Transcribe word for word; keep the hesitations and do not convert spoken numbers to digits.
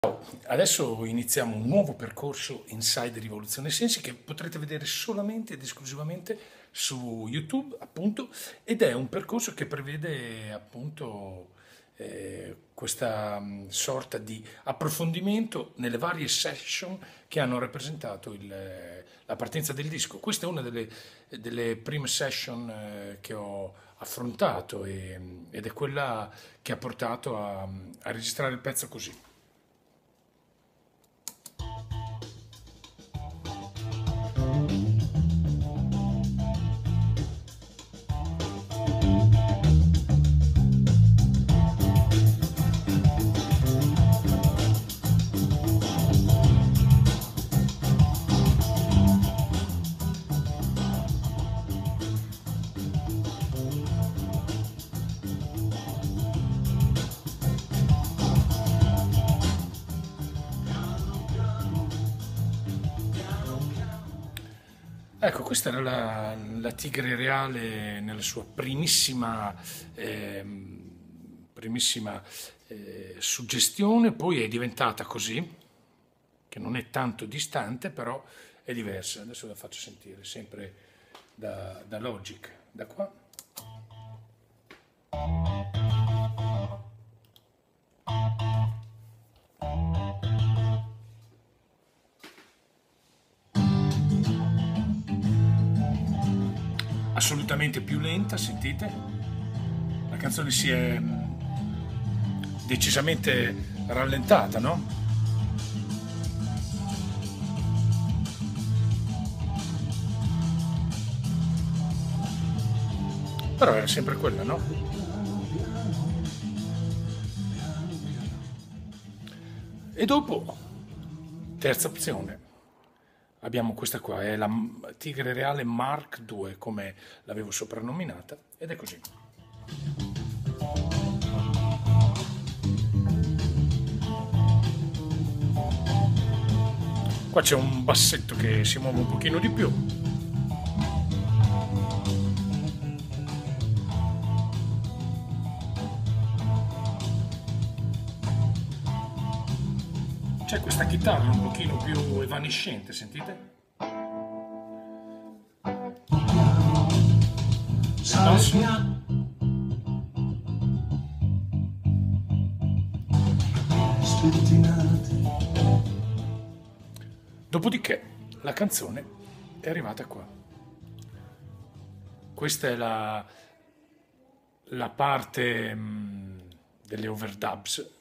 Adesso iniziamo un nuovo percorso Inside Rivoluzione Sensi che potrete vedere solamente ed esclusivamente su YouTube, appunto, ed è un percorso che prevede appunto eh, questa mh, sorta di approfondimento nelle varie session che hanno rappresentato il, la partenza del disco. Questa è una delle, delle prime session eh, che ho affrontato e- ed è quella che ha portato a, a registrare il pezzo così. Ecco, questa era la, la Tigre Reale nella sua primissima, ehm, primissima eh, suggestione, poi è diventata così, che non è tanto distante, però è diversa. Adesso la faccio sentire, sempre da, da Logic, da qua. Assolutamente più lenta, sentite? La canzone si è mh, decisamente rallentata, no? Però era sempre quella, no? E dopo, terza opzione, abbiamo questa qua, è la Tigre Reale Mark due, come l'avevo soprannominata, ed è così. Qua c'è un bassetto che si muove un pochino di più. C'è questa chitarra un pochino più evanescente, sentite? No? Dopodiché la canzone è arrivata qua. Questa è la, la parte mh, delle overdubs